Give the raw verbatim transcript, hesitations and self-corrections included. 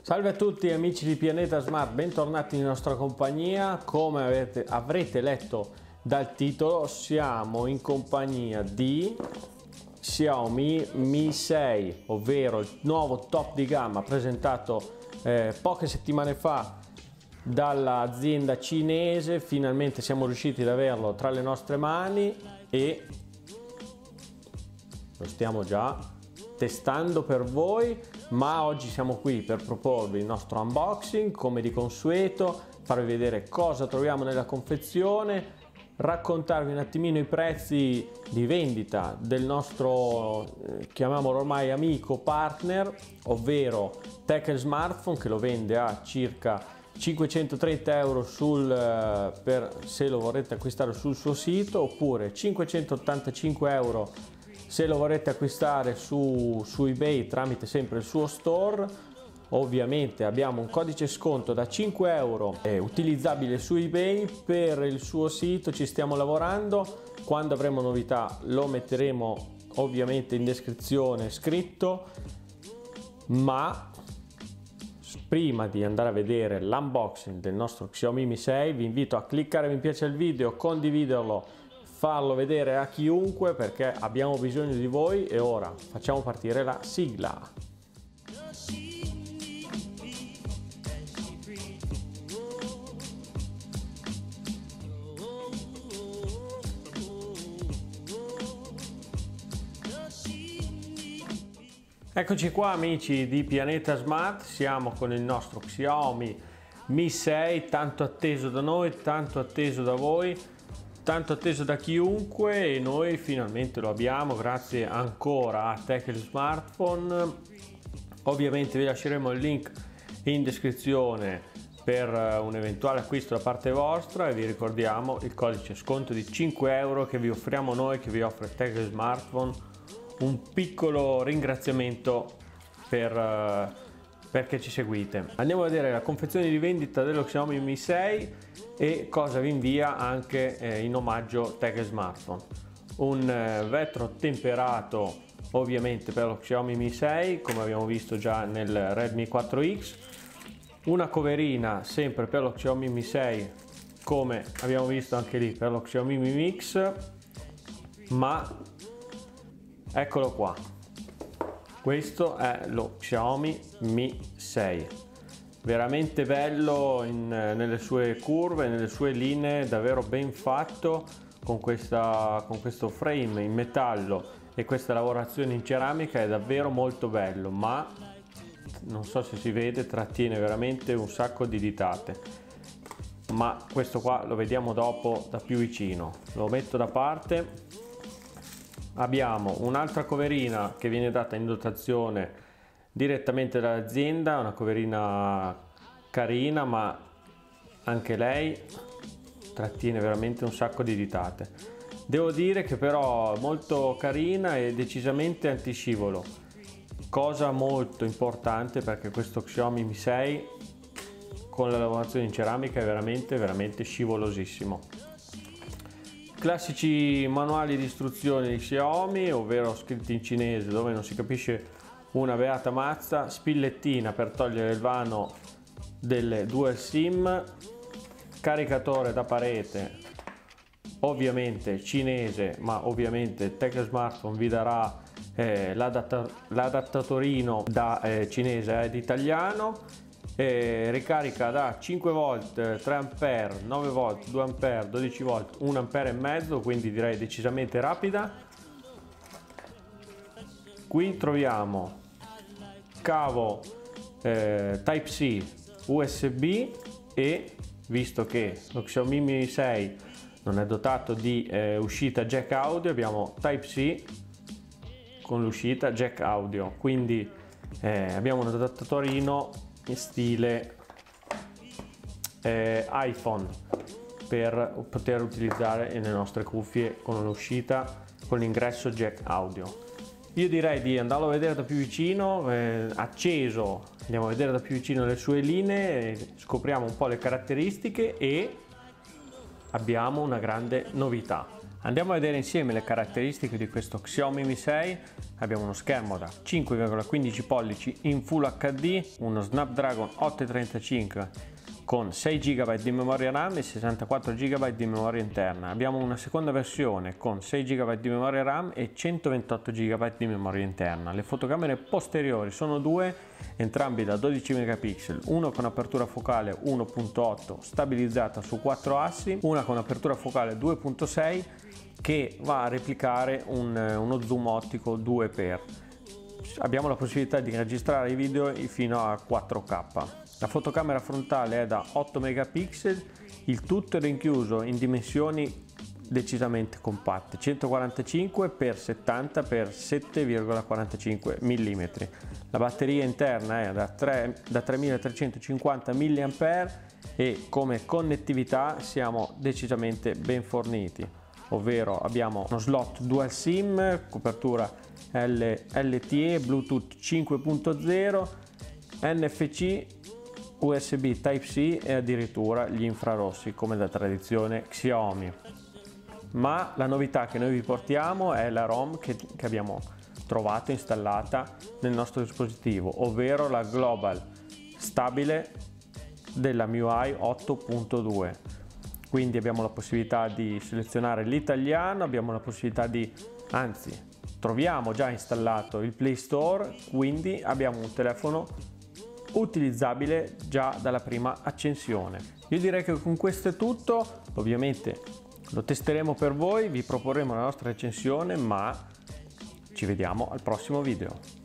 Salve a tutti amici di Pianeta Smart, bentornati in nostra compagnia. Come avete, avrete letto dal titolo, siamo in compagnia di Xiaomi Mi sei, ovvero il nuovo top di gamma presentato eh, poche settimane fa dall'azienda cinese. Finalmente siamo riusciti ad averlo tra le nostre mani e lo stiamo già testando per voi, ma oggi siamo qui per proporvi il nostro unboxing come di consueto, farvi vedere cosa troviamo nella confezione, raccontarvi un attimino i prezzi di vendita del nostro eh, chiamiamolo ormai amico partner, ovvero Tech Smartphone, che lo vende a circa cinquecentotrenta euro sul, per, se lo vorrete acquistare sul suo sito, oppure cinquecentottantacinque euro se lo vorrete acquistare su, su eBay tramite sempre il suo store. Ovviamente abbiamo un codice sconto da cinque euro eh, utilizzabile su eBay. Per il suo sito ci stiamo lavorando, quando avremo novità lo metteremo ovviamente in descrizione scritto, ma prima di andare a vedere l'unboxing del nostro Xiaomi Mi sei vi invito a cliccare mi piace al video, condividerlo, farlo vedere a chiunque, perché abbiamo bisogno di voi. E ora facciamo partire la sigla. Eccoci qua amici di Pianeta Smart, siamo con il nostro Xiaomi Mi sei, tanto atteso da noi, tanto atteso da voi, tanto atteso da chiunque, e noi finalmente lo abbiamo grazie ancora a Tech Smartphone. Ovviamente vi lasceremo il link in descrizione per un eventuale acquisto da parte vostra, e vi ricordiamo il codice sconto di cinque euro che vi offriamo noi, che vi offre Tech Smartphone. Un piccolo ringraziamento per, perché ci seguite. Andiamo a vedere la confezione di vendita dello Xiaomi Mi sei e cosa vi invia anche eh, in omaggio Tech Smartphone. Un eh, vetro temperato ovviamente per lo Xiaomi Mi sei, come abbiamo visto già nel Redmi quattro X, una coverina sempre per lo Xiaomi Mi sei come abbiamo visto anche lì per lo Xiaomi Mi Mix, ma eccolo qua, questo è lo Xiaomi Mi sei, veramente bello in, nelle sue curve, nelle sue linee, davvero ben fatto, con, questa, con questo frame in metallo e questa lavorazione in ceramica, è davvero molto bello, ma non so se si vede, trattiene veramente un sacco di ditate. Ma questo qua lo vediamo dopo da più vicino, lo metto da parte. Abbiamo un'altra coverina che viene data in dotazione direttamente dall'azienda, una coverina carina, ma anche lei trattiene veramente un sacco di ditate. Devo dire che però è molto carina e decisamente antiscivolo, cosa molto importante perché questo Xiaomi Mi sei con la lavorazione in ceramica è veramente veramente scivolosissimo. Classici manuali di istruzioni di Xiaomi, ovvero scritti in cinese dove non si capisce una beata mazza, spillettina per togliere il vano delle dual sim, caricatore da parete ovviamente cinese, ma ovviamente Tech Smartphone vi darà eh, l'adattatorino da eh, cinese ad italiano. E ricarica da cinque volt, tre ampere, nove volt, due ampere, dodici volt, uno ampere e mezzo, quindi direi decisamente rapida. Qui troviamo cavo eh, Type C U S B, e visto che lo Xiaomi Mi sei non è dotato di eh, uscita jack audio, abbiamo Type C con l'uscita jack audio, quindi eh, abbiamo un adattatorino in stile eh, iPhone per poter utilizzare le nostre cuffie con un'uscita con l'ingresso jack audio. Io direi di andarlo a vedere da più vicino, eh, acceso, andiamo a vedere da più vicino le sue linee, scopriamo un po' le caratteristiche e abbiamo una grande novità. Andiamo a vedere insieme le caratteristiche di questo Xiaomi Mi sei. Abbiamo uno schermo da cinque virgola quindici pollici in Full acca di, uno Snapdragon ottocentotrentacinque con sei giga di memoria RAM e sessantaquattro giga di memoria interna. Abbiamo una seconda versione con sei giga di memoria RAM e centoventotto giga di memoria interna. Le fotocamere posteriori sono due, entrambi da dodici megapixel, uno con apertura focale uno punto otto stabilizzata su quattro assi, una con apertura focale due punto sei che va a replicare un, uno zoom ottico due per. Abbiamo la possibilità di registrare i video fino a quattro K. La fotocamera frontale è da otto megapixel, il tutto è rinchiuso in dimensioni decisamente compatte, centoquarantacinque per settanta per sette virgola quarantacinque millimetri. La batteria interna è da, da tremilatrecentocinquanta milliampere e come connettività siamo decisamente ben forniti, ovvero abbiamo uno slot dual sim, copertura L T E, Bluetooth cinque punto zero, N F C, U S B Type-C e addirittura gli infrarossi come da tradizione Xiaomi. Ma la novità che noi vi portiamo è la ROM che, che abbiamo trovato installata nel nostro dispositivo, ovvero la Global Stabile della M I U I otto punto due. Quindi abbiamo la possibilità di selezionare l'italiano, abbiamo la possibilità di, anzi troviamo già installato il Play Store, quindi abbiamo un telefono utilizzabile già dalla prima accensione. Io direi che con questo è tutto, ovviamente lo testeremo per voi, vi proporremo la nostra recensione, ma ci vediamo al prossimo video.